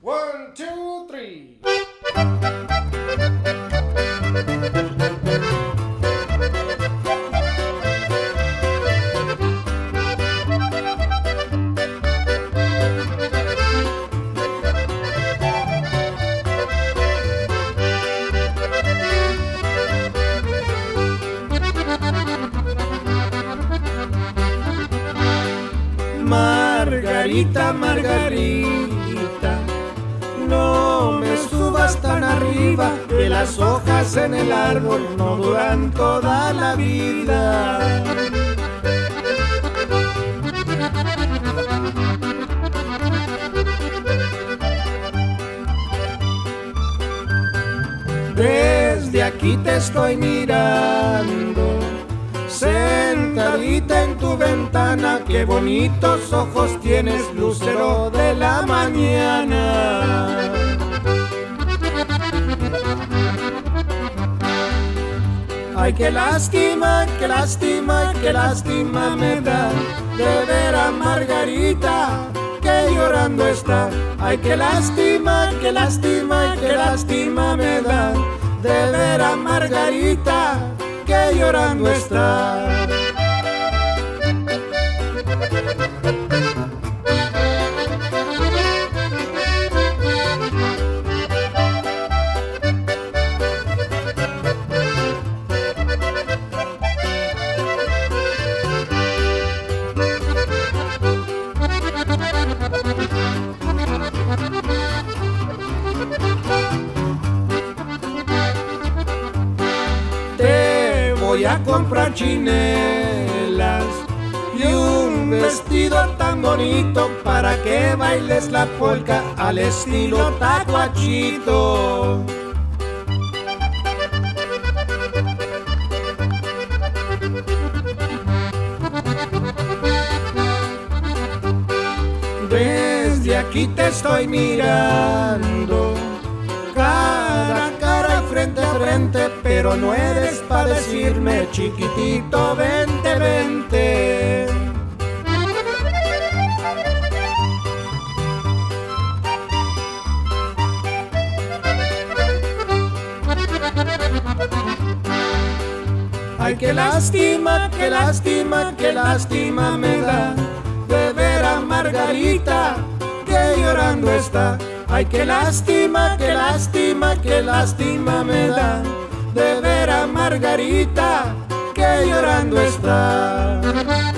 One, two, three. Margarita, Margarita, no me subas tan arriba, que las hojas en el árbol no duran toda la vida. Desde aquí te estoy mirando, sentadita en tu ventana, qué bonitos ojos tienes, lucero de la mañana. Ay, qué lástima, qué lástima, qué lástima me da de ver a Margarita que llorando está. Ay, qué lástima, qué lástima, qué lástima me da de ver a Margarita que llorando está. Voy a comprar chinelas y un vestido tan bonito para que bailes la polca al estilo tacuachito. Desde aquí te estoy mirando, cara a cara y frente a frente, pero no eres para decirme chiquitito, vente, vente. Ay, qué lástima, qué lástima, qué lástima me da de ver a Margarita que llorando está. Ay, qué lástima, qué lástima, qué lástima me da de ver a Margarita que llorando está.